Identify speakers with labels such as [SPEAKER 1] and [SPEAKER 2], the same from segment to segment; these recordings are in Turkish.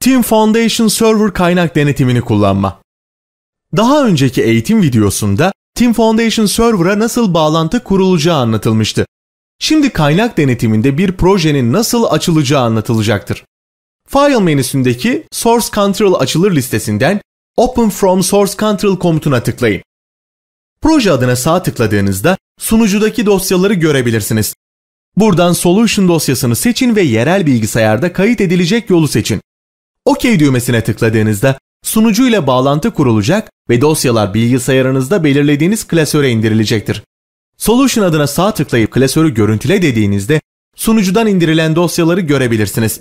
[SPEAKER 1] Team Foundation Server kaynak denetimini kullanma. Daha önceki eğitim videosunda Team Foundation Server'a nasıl bağlantı kurulacağı anlatılmıştı. Şimdi kaynak denetiminde bir projenin nasıl açılacağı anlatılacaktır. File menüsündeki Source Control açılır listesinden Open from Source Control komutuna tıklayın. Proje adına sağ tıkladığınızda sunucudaki dosyaları görebilirsiniz. Buradan Solution dosyasını seçin ve yerel bilgisayarda kayıt edilecek yolu seçin. OK düğmesine tıkladığınızda sunucuyla bağlantı kurulacak ve dosyalar bilgisayarınızda belirlediğiniz klasöre indirilecektir. Solution adına sağ tıklayıp klasörü görüntüle dediğinizde sunucudan indirilen dosyaları görebilirsiniz.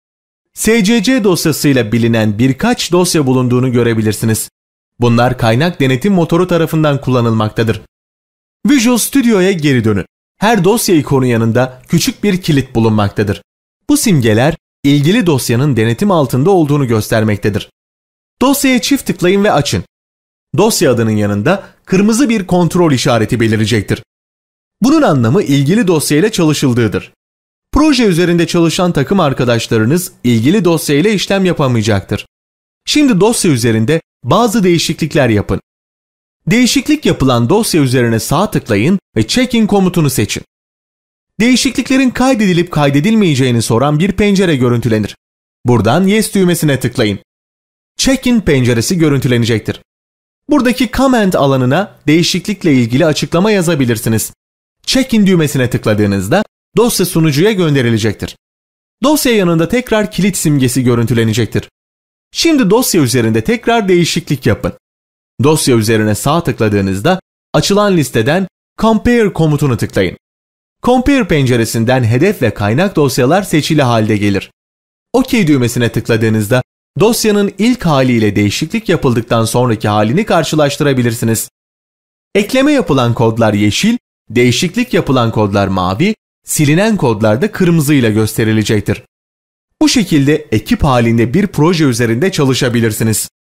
[SPEAKER 1] SCC dosyasıyla bilinen birkaç dosya bulunduğunu görebilirsiniz. Bunlar kaynak denetim motoru tarafından kullanılmaktadır. Visual Studio'ya geri dönün. Her dosya ikonu yanında küçük bir kilit bulunmaktadır. Bu simgeler ilgili dosyanın denetim altında olduğunu göstermektedir. Dosyaya çift tıklayın ve açın. Dosya adının yanında kırmızı bir kontrol işareti belirecektir. Bunun anlamı ilgili dosyayla çalışıldığıdır. Proje üzerinde çalışan takım arkadaşlarınız ilgili dosyayla işlem yapamayacaktır. Şimdi dosya üzerinde bazı değişiklikler yapın. Değişiklik yapılan dosya üzerine sağ tıklayın ve Check-in komutunu seçin. Değişikliklerin kaydedilip kaydedilmeyeceğini soran bir pencere görüntülenir. Buradan Yes düğmesine tıklayın. Check-in penceresi görüntülenecektir. Buradaki Comment alanına değişiklikle ilgili açıklama yazabilirsiniz. Check-in düğmesine tıkladığınızda dosya sunucuya gönderilecektir. Dosya yanında tekrar kilit simgesi görüntülenecektir. Şimdi dosya üzerinde tekrar değişiklik yapın. Dosya üzerine sağ tıkladığınızda açılan listeden Compare komutunu tıklayın. Compare penceresinden hedef ve kaynak dosyalar seçili halde gelir. OK düğmesine tıkladığınızda dosyanın ilk haliyle değişiklik yapıldıktan sonraki halini karşılaştırabilirsiniz. Ekleme yapılan kodlar yeşil, değişiklik yapılan kodlar mavi, silinen kodlar da kırmızıyla gösterilecektir. Bu şekilde ekip halinde bir proje üzerinde çalışabilirsiniz.